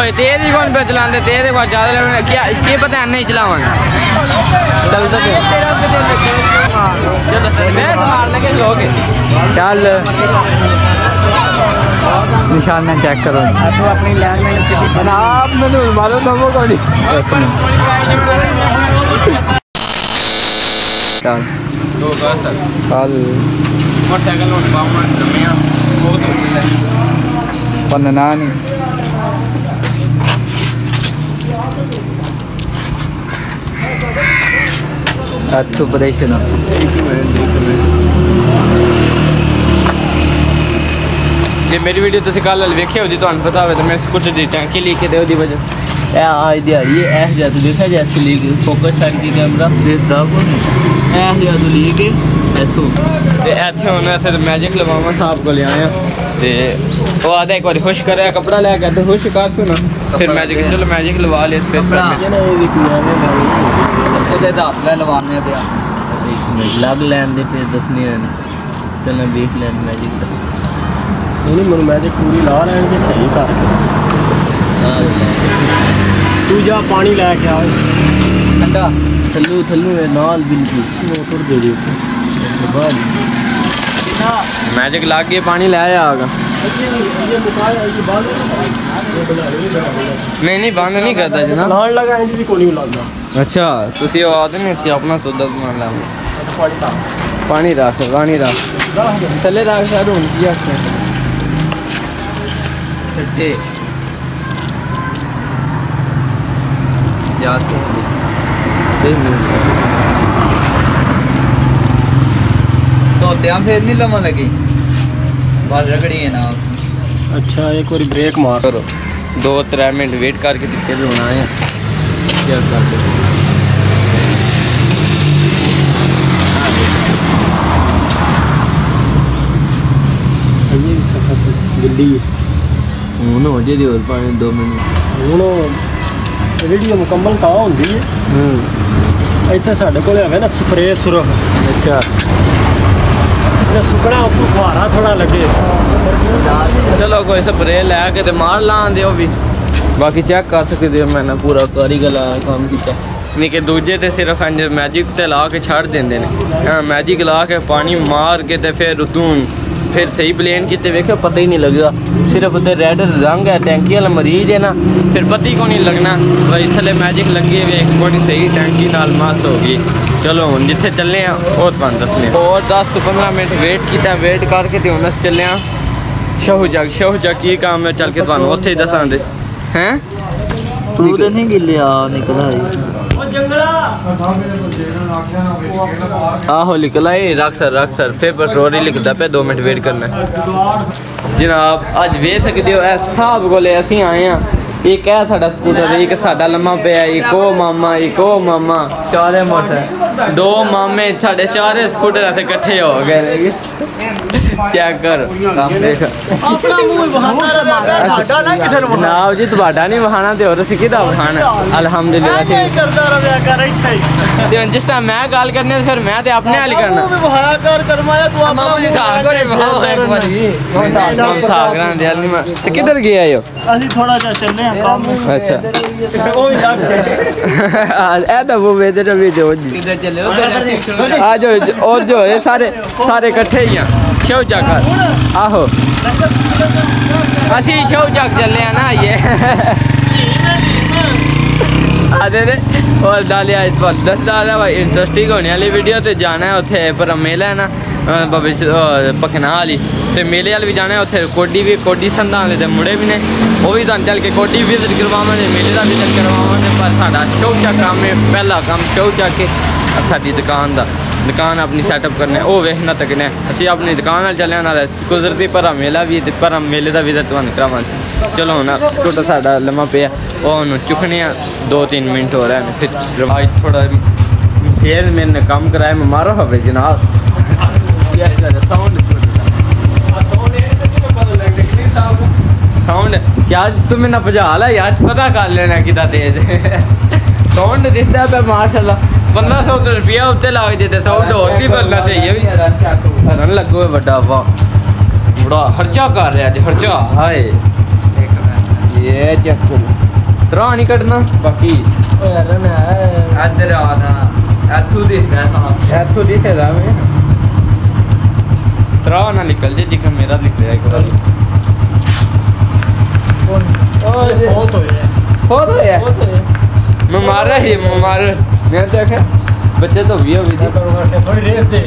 तेज ही कौन पे चलाते तेज बहुत ज़्यादा क्या पता नहीं चलावांगे चल निशान में चेक करो अपनी मारो नमो को नहीं मोटरसाइकिल पंदना नहीं ऑपरेशन जे मेरी वीडियो तुम कल वेखे होती तो पता हो तो मैं स्कूटर की टैंकी लीक है वजह आज दिहाड़ी ऐस जैसे लिखा जैसे लीक फोकस टैंकी कैमरा ऐस जैसे लीक है इतों इतने होना इतने तो मैजिक लवावा साहब को ले आया तो आधा एक बार खुश करे कपड़ा लैके तो खुश कर सुना फिर मैजिक चलो मैजिक लवा ले लग लैन दे फिर दसने पहले वेख लैन मैजिक नहीं मैजिक पूरी ला लैन के सही कर तू जा पानी लैके आ ठंडा थल्लू थल्लू नाल बिल्कुल मोटर दे दे मैजिक ला के पानी ले आएगा नहीं बंद नहीं करता जनाब अच्छा तुसी आदमी नहीं थी अपना सौदा मान ला पानी रख थले रख सारू किया तो त्यां फिर नहीं लवा लगी बस रगड़ी है ना अच्छा एक बार ब्रेक मार करो 2-3 मिनट वेट करके फिर होना है क्या करते गिल्ली हूँ हो जाए और पानी 2 मिनट हूँ वीडियो मुकम्मल कहाँ होंगी है इतने साढ़े को है ना स्प्रे सुरख अच्छा सुकना फुहारा थोड़ा लगे चलो कोई स्प्रे लैके तो मार ला दो भी बाकी चेक कर सकते हो मैंने पूरा कारीगर काम किया नहीं कि दूजे तो सिर्फ मैजिक ते ला के छड़ देंगे हाँ मैजिक ला के पानी मार के तो फिर सही प्लेन किते वेखे पता ही नहीं लगेगा सिर्फ उधर रेड रंग है टैंकी वाला मरीज है ना फिर पता ही को नहीं लगना भाई थले मैजिक लगे वे कोई सही टैंकी नाल मास होगी चलो हम जिथे चले हैं वो तुम दसने और 10-15 मिनट वेट किया वेट करके तो हम चले शहू जग की काम है चल के तुम उत्थे दसा दे हैं नहीं गिले निकला आहो निकला रख सर फिर पेट्रोल ही लिखता पे 2 मिनट वेट करना जनाब अज वेख सकते हो साहब को असी आए हैं एक है साडा स्कूटर एक साडा लम्मा पे एक ओ मामा चारे मोटर 2 मामे साढ़े 4 स्कूटर ऐसे इकट्ठे हो गए चेक कर जनाब जी तुम्हारा नहीं बहाना तो और किदा बहाना अलहमदुलिल्लाह जिस टाइम मैं गल करनी फिर मैं तो अपने हाल करना किधर गया हो अच्छा आज और जो है सारे इकट्ठे ही हैं शव जाकर आहो असी शव जाग चले हैं ना ये आधे ने और डालिया इस बार 10 डाला भाई इंटरेस्टिंग होने वाली वीडियो तो जाना है उत्थे पर मेला है ना भविष्य पखना वाली तो मेले वाले भी जाना है उत्थे कोडी संधा वाले मुड़े भी ने वो भी तुम चल के कोडी विजिट करवावे मेले का विजिट करवावे पर साडा शव जाग काम है पहला काम शव जाग के साडी दुकान अपनी सैटअप करने वो वेखना तकने असी अपनी दुकान चले ना कुदरती भरा मेला भी भरा मेले का विजिट तुम करावा चलो हम स्कूटर साडा लम्मा पे वो चुकने 2-3 मिनट हो रहे हैं फिर रवाज थोड़ा शेर मैंने काम कराया मैं मारो हवे जनाब साउंड क्या तुम्हें ना भजा ला यार पता कर लेना कि तेज साउंड दिखता पे माशाल्लाह 1500 रुपया उत्ते लग जाते साउंड और भी बनना चाहिए रन लगो बड़ा वाह बड़ा खर्चा कर रहा जी खर्चा हाय ये चेक करो त्रा नहीं कटना बाकी इधर आना इथू दिखदा इथू दिखदा मैं त्रा ना निकल जे जिक मेरा लिख लिया एक बार बहुत हो गया मैं मार रहा है मार मैं देखा बच्चे तो भी हो गई थोड़ी रेस दे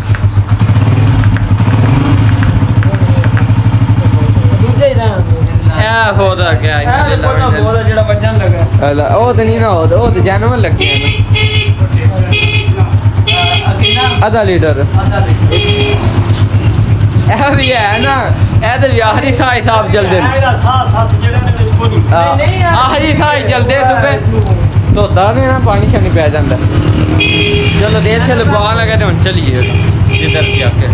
होता क्या जेड़ा बचन लगा ओ तो नहीं ना हो तो जानवर लग गया आधा लीटर भी है ना तो आखिरी साई साहब चलते आखिरी साई चलते सुबह धोता नहीं ना पानी शानी पै जाता चलो देर से लगा लगा तो हम चलिए जिधर भी आके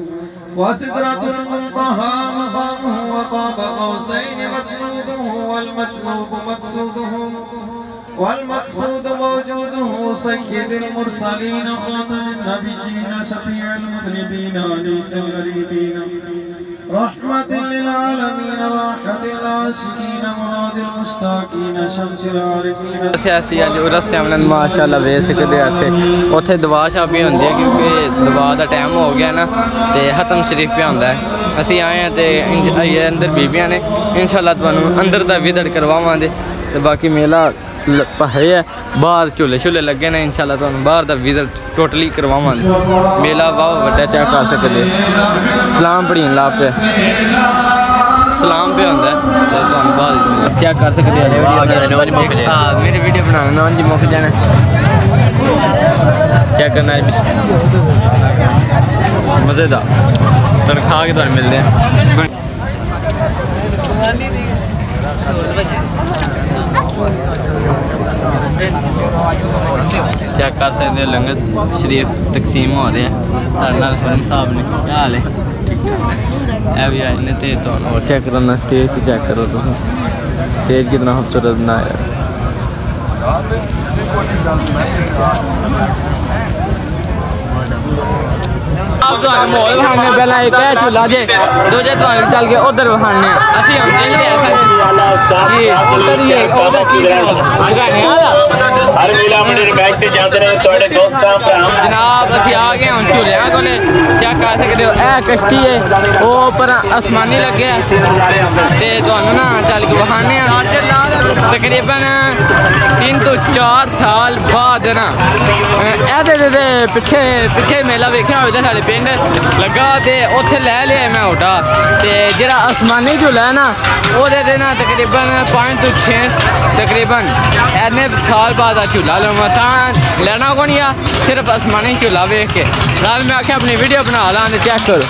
والمقصود موجوده سيد المرسلين خاتم النبيين شفيع المذنبين انيس الغريبين رحمة للعالمين راحة العاشقين مراد المشتاقين شمس العارفين सियासी अज रस्ते में माशाल्लाह वेख सकते आते उत्थे दवा शा भी होंदी है क्योंकि दवा का टाइम हो गया ना तो खत्म शरीफ पे होंदा है असी आए हैं तो अंदर बीबियां ने इंशाल्लाह तुहानू अंदर दा विजिट करवावांगे तो बाकी मेला है बाहर झूले झूले लगे ने इंशाल्लाह तुहानू बाहर दा विजिट टोटली करवावांगे मेला बहुत बड़ा चेक कर सकते सलाम पढ़ीन ला पे सलाम पे होंदा है तो तुहानू बाहर चेक कर सकते हैं हाँ मेरी वीडियो बनाना नौन जी मुक जाना चेक करना है मज़ेदार तनख्वाह के तुहानू मिलते हैं चेक कर सकते हो लंगर शरीफ तकसीम हो रहे हैं साढ़े फिल्म साहब ने क्या हाल है ठीक भी आए ने तो और चेक करना स्टेज चेक करो तो स्टेज कितना खूबसूरत बनाया माहौल बहाने पहला एक है झूला जे दूजे तो चल के उधर बहाने असं हम देखते जनाब असी आ गए हम झूलिया को चेक कर सकते हो यह कश्ती है वो पर आसमानी लगे तो ना चल के बहाने तकरीबन 3 तो 4 साल बाद ना पिछे पिछे मेला वेख्या हो साढ़े पिंड लगा तो उत्थे लै लिया मैं उठा तो जो आसमानी झूला है ना वो ना तकरीबन 5 तो 6 तकरीबन इन्ने साल बाद झूला लवां लेना को नहीं आ सिर्फ आसमानी झूला वेख के नाल मैं आख्या अपनी वीडियो बना ला चेक करो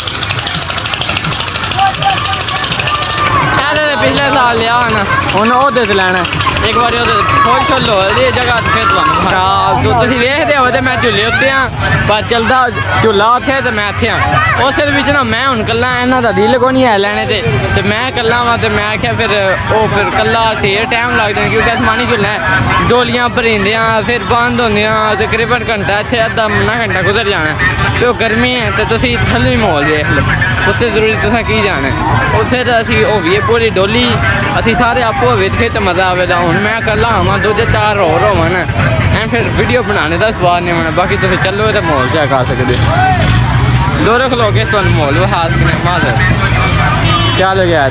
पिछले साल लिया ना उन्हें ओहदे से लैना एक बार खोल छोलो जगह फिर जो तुम वेखते हो तो मैं झूले उत्ते हाँ पर चलता झूला उत्थे तो मैं इत्थे हाँ उस बिच ना मैं हूँ कला इन्हों का दिल को नहीं है लैने तो मैं कला वा तो मैं आख्या फिर कला ढेर टाइम लग जाए क्योंकि आसमानी झूला डोलियां भरींदियां फिर बंद होंदियां तकरीबन घंटा इत्थे अद्धा मुन्ना घंटा गुजर जाना तो गर्मी है तो तुम थल्ले माहौल देख लो उत्थे जरूरी तुसें की जाना उत्थे तो असी होवीए पूरी डोली असी सारे आपो फिर तो मज़ा आवेगा हूँ मैं कला आवा दूजे 4 होर होवन एंड फिर वीडियो बनाने का स्वाद नहीं होना बाकी तुम चलो तो माहौल चेक कर सकते दौरे खलो के तुम माहौल हाथ माजर क्या लगे आज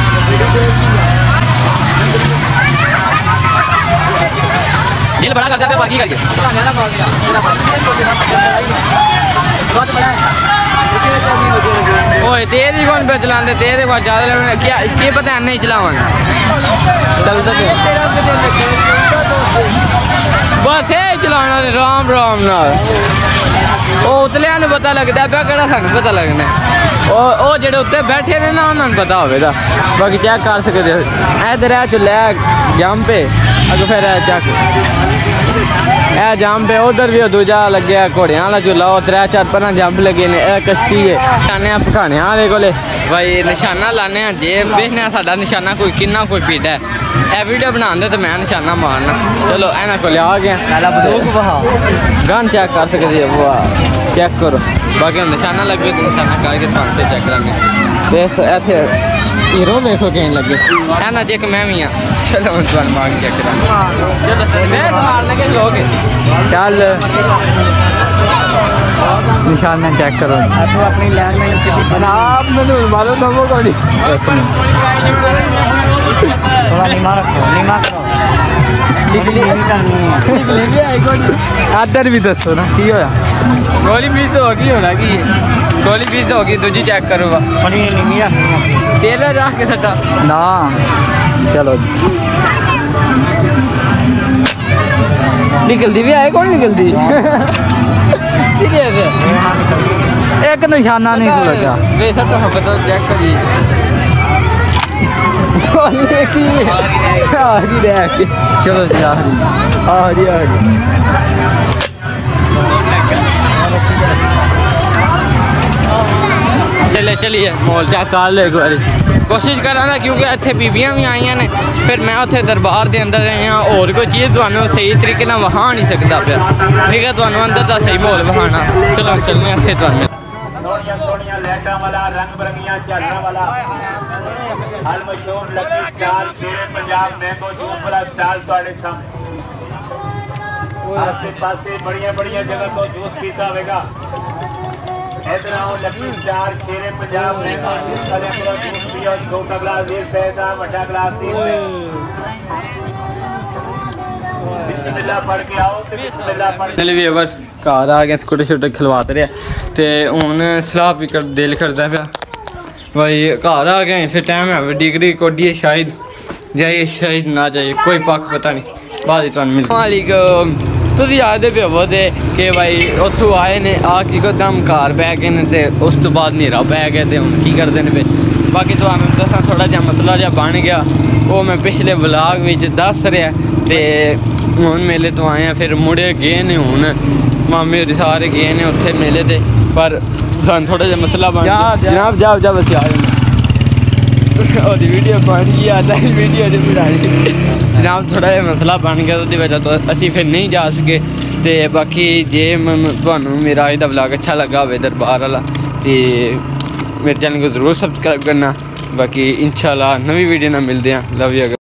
दिल बड़ा करता है बाकी करिए ओए तेरे कौन पे चलाते तेरे को ज़्यादा क्या पता नहीं चलावा चलता बस ये चलाना राम राम नाल उतलिया ने पता लगता पे कि सानू पता लगना वो जेडे उत्ते बैठे ने ना उन्होंने पता होगा बाकी चेक कर सकते हो इधर है चुला जंप पे अगर फिर चेक ए जंप है उधर भी दूजा लगे घोड़िया वाला झूला 3-4 पर जंप लगे ने कश्ती है लाने पकाने वाले को भाई निशाना लाने जे देखने साडा निशाना कोई किन्ना कोई पीड़ा है ए वीडियो बनाते तो मैं निशाना मारना चलो एना को लिया गया बंदूक बहा गन चेक कर सकते वाह चेक करो बाकी हम निशाना लगे तो निशाना करके चेक करेंगे इतने हीरो देखो कहीं लगे है ना देख मैं भी हाँ चलो तुम मांग चेक करा चलो मैं मारने के लोग चल निशान ने चेक करो तो अपनी लैंड में सिटी बना आप मैंने मारो नमो को नहीं थोड़ा नीमा रखो आदर भी दसो ना की होया गोली मिस होगी होना की गोली मिस होगी दूजी चेक करो तेल रख के सटा ना चलो निकलती भी आए कौन निकलती ठीक है एक निशाना नहीं लगा वैसा तो हम पता चेक करिए चलो जी आ रही चले चलिए मॉल चेक कर लो एक बार कोशिश करा ना क्योंकि इतने बीबियां भी आई ने फिर मैं उत्थे दरबार के अंदर और कोई चीज़ तुम्हें सही तरीके ना वहा नहीं सकता फिर ठीक है तुम्हें अंदर का सही माहौल वहाना चलो चलने फिर तुम्हें बढ़िया जगह तो जूस पीता होगा इधर आओ लकी चार शेरे पंजाब में जूस पियो छोटा गिलास 20 पैसा बड़ा गिलास 30 बिस्मिल्लाह पढ़ के आओ बिस्मिल्लाह पढ़ चल भी घर आ गए छोटे छोटे खिलवाते रहे तो हूँ सलाह भी कर दिल करता पाया भाई घर आ गए फिर टाइम है डिग्री कोडिए शायद जाइए शायद ना जाइए कोई पक्क पता नहीं बाद ही मिल वालेकुम तुम याद पे हो कि भाई उतों आए ने आके एकदम घर बह गए ने ते उस तो बाद न्हेरा पै गया तो हम की करते हैं फिर बाकी तो दसा थोड़ा जहा मसला जहा बन गया वो मैं पिछले ब्लॉग में दस रहा तो हूँ मेले तो आए हैं फिर मुड़े गए ने हूँ मामे सारे गए ने उत्थे मेले ते पर सन थोड़ा जहा मसला बन गया जनाब जाओ जा बस आ वीडियो बन गई आता वीडियो जनाब थोड़ा जहा मसला बन गया तो वजह तो असी फिर नहीं जा सके तो बाकी जे थानू मेरा अज का ब्लॉग अच्छा लगा हो दरबार वाला तो मेरे चैनल को जरूर सब्सक्राइब करना बाकी इंशाल्लाह नवी वीडियो ना मिलते हैं लव यू।